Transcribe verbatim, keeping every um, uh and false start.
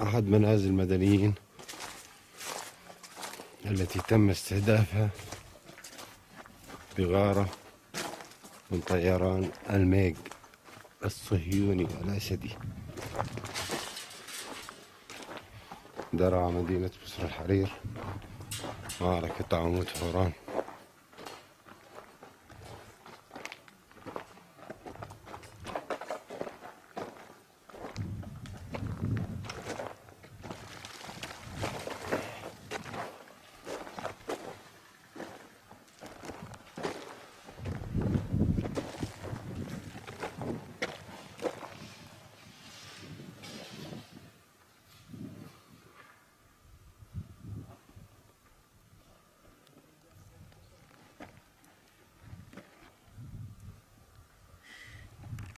أحد منازل المدنيين التي تم استهدافها بغارة من طيران الميج الصهيوني الأسدي. درعا مدينة بصر الحرير، معركة عمود حوران.